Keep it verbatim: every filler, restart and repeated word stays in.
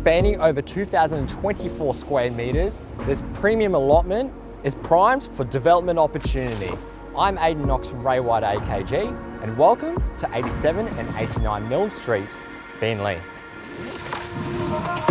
Spanning over two thousand twenty-four square metres, this premium allotment is primed for development opportunity. I'm Aidan Knox from 𝘼𝙤𝙤 A K G and welcome to eighty-seven and eighty-nine Milne Street, Beenleigh.